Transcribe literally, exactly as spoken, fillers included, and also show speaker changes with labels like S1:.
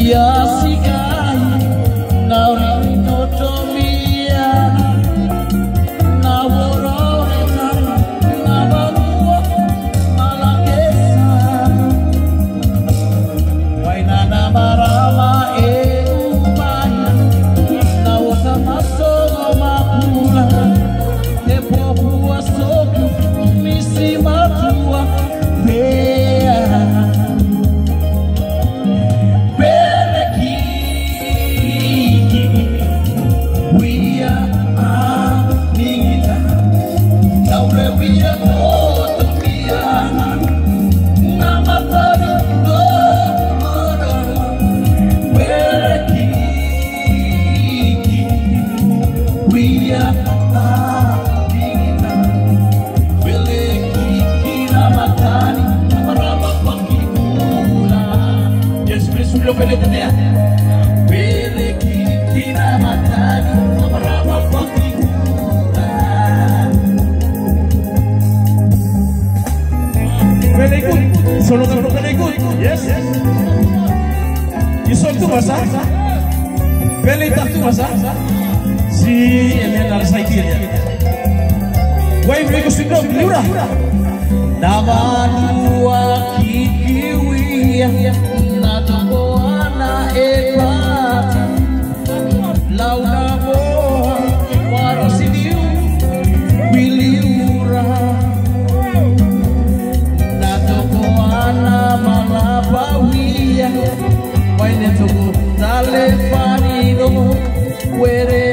S1: Solo que no me ikut, yes. Isok tu masa, pelita tu masa, si Eliana Rasaiki ya. Wai mereka sudah liura. Nama dua kikiwi, nado ana epat, launa boa warasidiu biliura. Why never go? Dale, Fanny, no, where